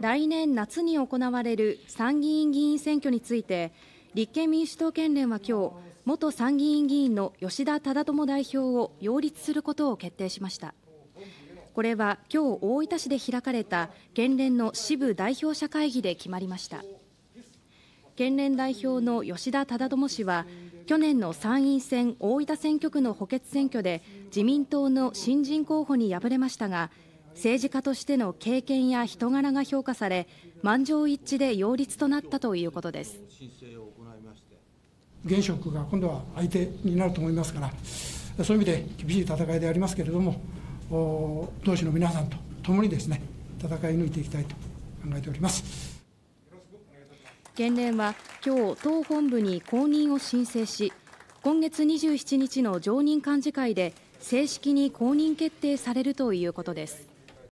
来年夏に行われる参議院議員選挙について、立憲民主党県連は今日、元参議院議員の吉田忠智代表を擁立することを決定しました。これは今日大分市で開かれた県連の支部代表者会議で決まりました。県連代表の吉田忠智氏は、去年の参院選大分選挙区の補欠選挙で自民党の新人候補に敗れましたが、政治家としての経験や人柄が評価され、満場一致で擁立となったということです。 現職が今度は相手になると思いますから、そういう意味で厳しい戦いでありますけれども、同志の皆さんと共にですね、戦い抜いていきたいと考えております。 県連は今日、党本部に公認を申請し、今月27日の常任幹事会で正式に公認決定されるということです。